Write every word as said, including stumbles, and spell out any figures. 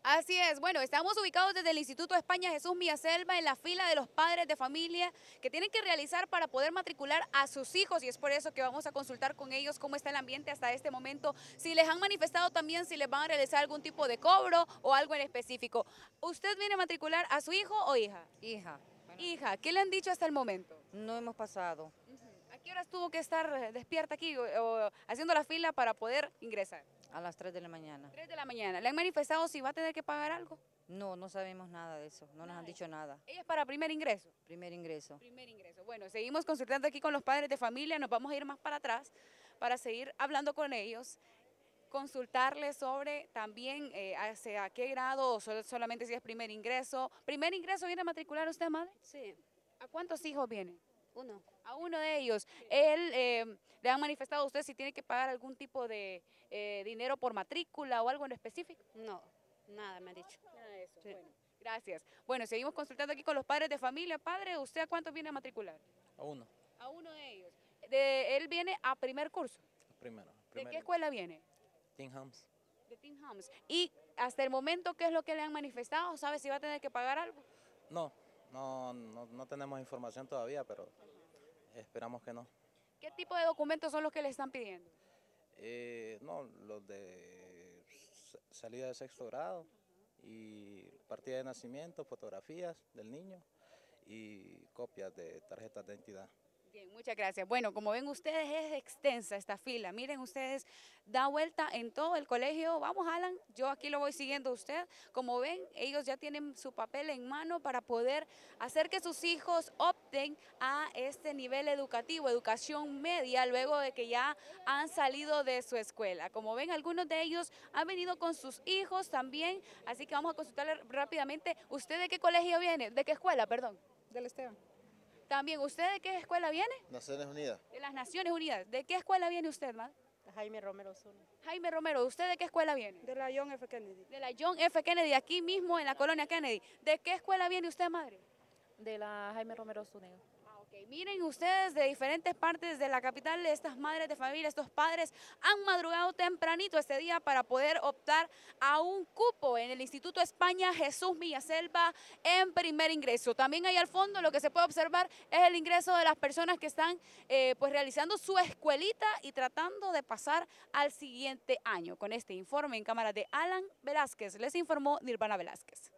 Así es, bueno, estamos ubicados desde el Instituto España Jesús Miaselva en la fila de los padres de familia que tienen que realizar para poder matricular a sus hijos y es por eso que vamos a consultar con ellos cómo está el ambiente hasta este momento, si les han manifestado también si les van a realizar algún tipo de cobro o algo en específico. ¿Usted viene a matricular a su hijo o hija? Hija, bueno, Hija, ¿qué le han dicho hasta el momento? no hemos pasado ¿A qué horas tuvo que estar eh, despierta aquí o, o haciendo la fila para poder ingresar? a las tres de la mañana. tres de la mañana. ¿Le han manifestado si va a tener que pagar algo? No, no sabemos nada de eso, no nos Nada han de dicho nada. Ella es para primer ingreso. Primer ingreso. Primer ingreso. Bueno, seguimos consultando aquí con los padres de familia, nos vamos a ir más para atrás para seguir hablando con ellos, consultarles sobre también eh, hacia qué grado, o sol- solamente si es primer ingreso. ¿Primer ingreso viene a matricular usted, madre? Sí, ¿A cuántos hijos viene? uno. A uno de ellos. Él eh, le han manifestado a usted si tiene que pagar algún tipo de eh, dinero por matrícula o algo en específico. No, nada me ha dicho. Nada de eso. Sí. Bueno, gracias. Bueno, seguimos consultando aquí con los padres de familia. Padre, ¿usted a cuántos viene a matricular? A uno, A uno de ellos. De, él viene a primer curso. primero. ¿De primero. qué escuela viene? Tim Hams. De Tim Hams. Y hasta el momento, ¿qué es lo que le han manifestado? ¿Sabe si va a tener que pagar algo? No, no, no, no tenemos información todavía, pero esperamos que no. ¿Qué tipo de documentos son los que le están pidiendo? Eh, no, los de s- salida de sexto grado y partida de nacimiento, fotografías del niño y copias de tarjetas de identidad. Bien, muchas gracias. Bueno, como ven ustedes, es extensa esta fila. Miren ustedes, da vuelta en todo el colegio. Vamos, Alan, yo aquí lo voy siguiendo a usted. Como ven, ellos ya tienen su papel en mano para poder hacer que sus hijos opten a este nivel educativo, educación media, luego de que ya han salido de su escuela. Como ven, algunos de ellos han venido con sus hijos también, así que vamos a consultarle rápidamente. ¿Usted de qué colegio viene? ¿De qué escuela, perdón? Del Esteban. También, ¿usted de qué escuela viene? Naciones Unidas, De las Naciones Unidas. ¿De qué escuela viene usted, madre? Jaime Romero Zuna. Jaime Romero, ¿usted de qué escuela viene? De la John F. Kennedy. De la John F. Kennedy, aquí mismo en la colonia Kennedy. ¿De qué escuela viene usted, madre? De la Jaime Romero Zúñiga. Ah, ok. Miren ustedes de diferentes partes de la capital, estas madres de familia, estos padres han madrugado tempranito este día para poder optar a un cupo en el Instituto España Jesús Miaselva en primer ingreso. También ahí al fondo lo que se puede observar es el ingreso de las personas que están eh, pues realizando su escuelita y tratando de pasar al siguiente año. Con este informe en cámara de Alan Velázquez, les informó Nirvana Velázquez.